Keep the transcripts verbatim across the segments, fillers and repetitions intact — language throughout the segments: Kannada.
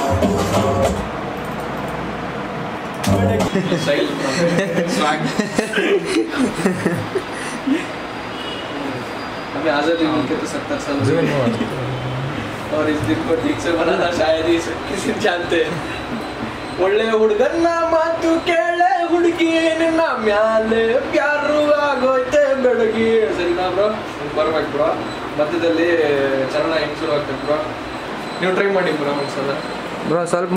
हमें आज़ादी मिलके तो सत्तर साल हो गए और इस दिन को ठीक से मनाना शायद ही किसी जानते हैं। ಒಳ್ಳೆ ಹುಡುಗನ್ನ ಮಾತು ಕೇಳೆ ಹುಡುಗಿ ನಿನ್ನ ಮ್ಯಾಲೆ ಪ್ಯಾರು ಆಗೋಯ್ತೆ ಬೆಳಗಿ. ಸರಿನಾ ಬ್ರೋ? ಬರ್ಬೇಕು ಬ್ರೋ. ಮಧ್ಯದಲ್ಲಿ ಚರಣ ಹೆಂಗ್ ಶುರು ಆಗ್ತದೆ ಬ್ರೋ? ನೀವು ಟ್ರೈ ಮಾಡಿ ಬ್ರೋ ಒಂದ್ಸಲ. ಬ್ರೋ ಸ್ವಲ್ಪ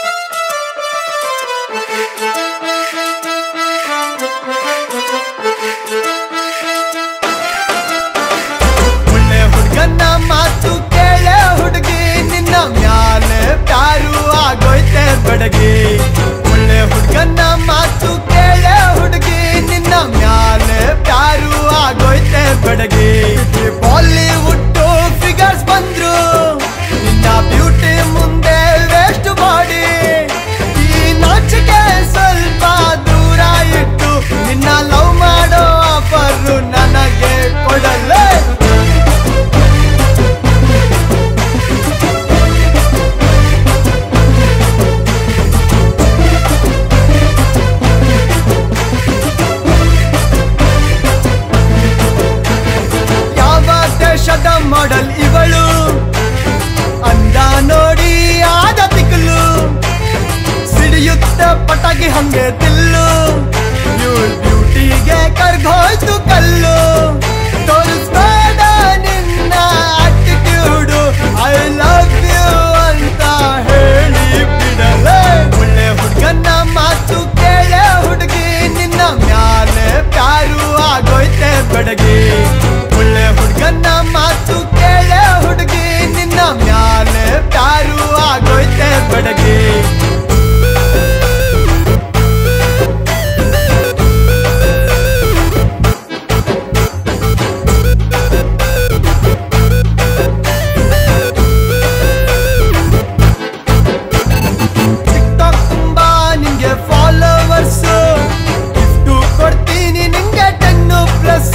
ಒಳ್ಳೆ ಹುಡುಗನ್ನ ಮಾತು ಕೇಳೆ ಹುಡುಗಿ ನಿನ್ನ ಮ್ಯಾಲೆ ಪ್ಯಾರು ಆಗೋಯ್ತೆ ಬೆಡಗಿ. ಒಳ್ಳೆ ಹುಡುಗನ್ನ ಮಾತು ಕೇಳೆ ಹುಡುಗಿ ನಿನ್ನ ಮ್ಯಾಲೆ ಪ್ಯಾರು ಆಗೋಯ್ತೆ ಬೆಡಗಿ. ಬಾಲಿವುಡ್ ಫಿಗರ್ಸ್ ಬಂದ್ರು ನಿನ್ನ ಬ್ಯೂಟಿ ಮುಂದೆ ವೇಸ್ಟ್ ಮಾಡಿ. ಈ ನಾಚಿಕೆ ಸ್ವಲ್ಪ ದೂರ ಇಟ್ಟು ನಿನ್ನ ಲವ್ ಮಾಡೋ ಆಫರ್ ನನಗೆ ಕೊಡಲೇ. ಮಾಡೆಲ್ ಇವಳು ಅಂದ ನೋಡಿ ಆದ ತಿಕ್ಕಲು ಸಿಡಿಯುತ್ತ ಪಟಾಕಿ ಹಂಗೆ ತಿಲ್ಲು. ಇವಳ ಬ್ಯೂಟಿಗೆ ಕರ್ಗೋಯ್ತು ಕಲ್ಲು. ತೋರಿಸ್ಬೇಡ ನಿನ್ನ ಆಟಿಟ್ಯೂಡು ಐ ಲವ್ ಯು ಅಂತ ಹೇಳಿ ಬಿಡಲೇ. ಒಳ್ಳೆ ಹುಡುಗನ್ನ ಮಾತು ಕೇಳೆ ಹುಡುಗಿ ನಿನ್ನ ಮ್ಯಾಲೆ ಪ್ಯಾರು ಆಗೋಯ್ತೆ ಬೆಡಗಿ. ಒಳ್ಳೆ ಹುಡುಗನ್ನ ಮಾತು ಕೇಳೆ ಹುಡುಗಿ ನಿನ್ನ ಮ್ಯಾಲೆ ಪ್ಯಾರು ಆಗೋಯ್ತೆ ಬೆಡಗಿ. ಟಿಕ್ಟಾಕ್ ತುಂಬಾ ನಿಂಗೆ ಫಾಲೋವರ್ಸ್, ಗಿಫ್ಟು ಕೊಡ್ತೀನಿ ನಿಂಗೆ ಟೆನ್ನು ಪ್ಲಸ್.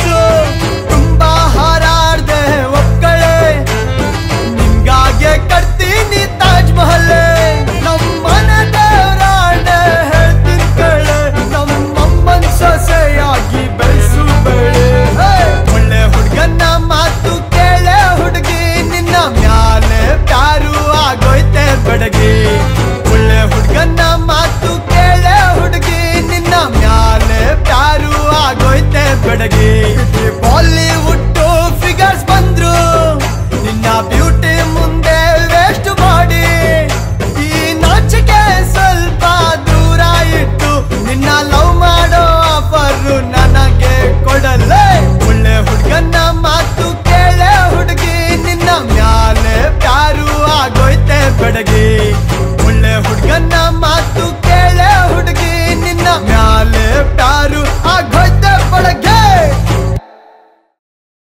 ಕಟ್ತೀನಿ ತಾಜ್ ಮಹಲ್ ನಮ್ಮನ ದೇವರಾಣೆ ಹೇಳ್ತೀನಿ ಕಳೆ. ನಮ್ಮಮ್ಮನ್ ಸೊಸೆಯಾಗಿ ಬೆಳೆಸು ಬೆಳೆ. ಒಳ್ಳೆ ಹುಡುಗನ್ನ ಮಾತು ಕೇಳೆ ಹುಡುಗಿ ನಿನ್ನ ಮ್ಯಾಲೆ ಪ್ಯಾರು ಆಗೋಯ್ತೆ ಬೆಡಗಿ. ಒಳ್ಳೆ ಹುಡುಗನ್ನ ಮಾತು ಕೇಳೆ ಹುಡುಗಿ ನಿನ್ನ ಮ್ಯಾಲೆ ಪ್ಯಾರು ಆಗೋಯ್ತೆ ಬೆಡಗಿ. ಬಾಲಿವುಡ್ ಫಿಗರ್ಸ್ ಬಂದ್ರು ನಿನ್ನ ಬ್ಯೂಟಿ ಮುಂದೆ ವೇಸ್ಟ್ ಮಾಡಿ. ಈ ನಾಚಿಕೆ ಸ್ವಲ್ಪ ದೂರ ಇಟ್ಟು ನಿನ್ನ ಲವ್ ಮಾಡೋ ಆಫರ್ ನನಗೆ ಕೊಡಲೇ. ಒಳ್ಳೆ ಹುಡುಗನ್ನ ಮಾತು ಕೇಳೆ ಹುಡುಗಿ ನಿನ್ನ ಮ್ಯಾಲೆ ಪ್ಯಾರು ಆಗೋಯ್ತೆ ಬೆಡಗಿ.